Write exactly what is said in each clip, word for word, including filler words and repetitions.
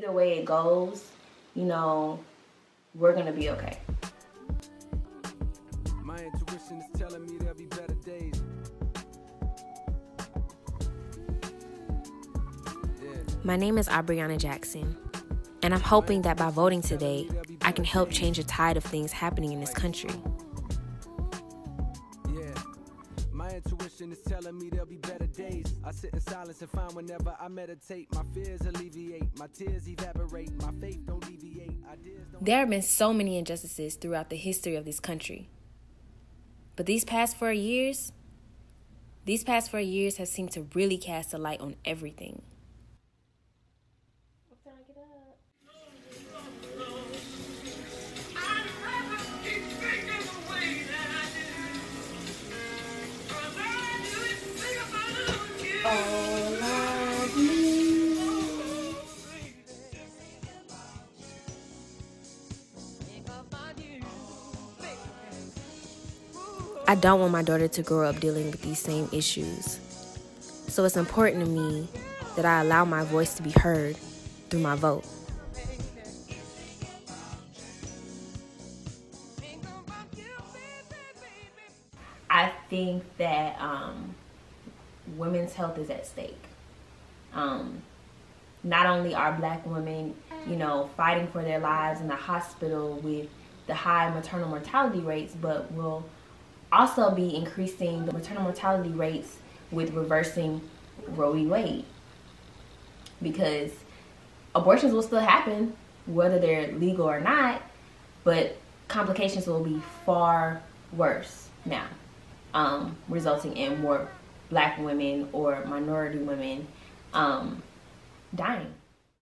Either way it goes, you know, we're gonna be okay. My intuition is telling me there'll be better days. My name is Aubriana Jackson, and I'm hoping that by voting today, I can help change the tide of things happening in this country. Yeah, my intuition is telling me there'll be better days. I sit in silence and find whenever I meditate, my fears alleviate, my tears evaporate, my faith don't deviate. Ideas don't... There have been so many injustices throughout the history of this country. But these past four years, these past four years have seemed to really cast a light on everything. I don't want my daughter to grow up dealing with these same issues. So it's important to me that I allow my voice to be heard through my vote. I think that um, women's health is at stake. Um, not only are Black women, you know, fighting for their lives in the hospital with the high maternal mortality rates, but will also be increasing the maternal mortality rates with reversing Roe v. Wade. Because abortions will still happen, whether they're legal or not, but complications will be far worse now, um, resulting in more Black women or minority women um, dying.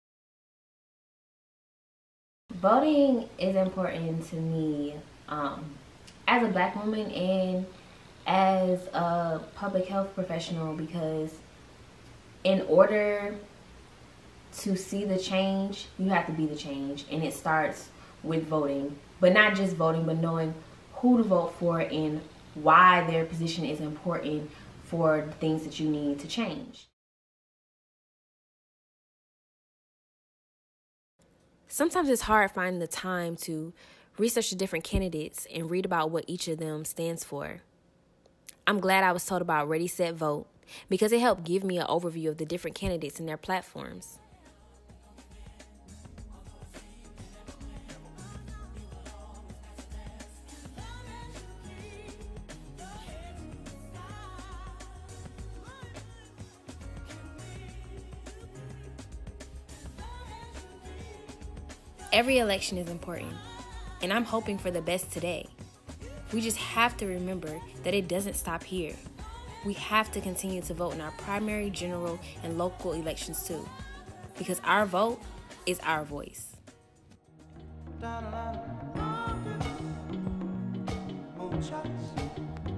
Voting is important to me um, as a Black woman and as a public health professional, because in order to see the change, you have to be the change, and it starts with voting. But not just voting, but knowing who to vote for and why their position is important for the things that you need to change. Sometimes it's hard finding the time to research the different candidates and read about what each of them stands for. I'm glad I was told about ReadySet.Vote because it helped give me an overview of the different candidates and their platforms. Every election is important, and I'm hoping for the best today. We just have to remember that it doesn't stop here. We have to continue to vote in our primary, general, and local elections too, because our vote is our voice. Muchas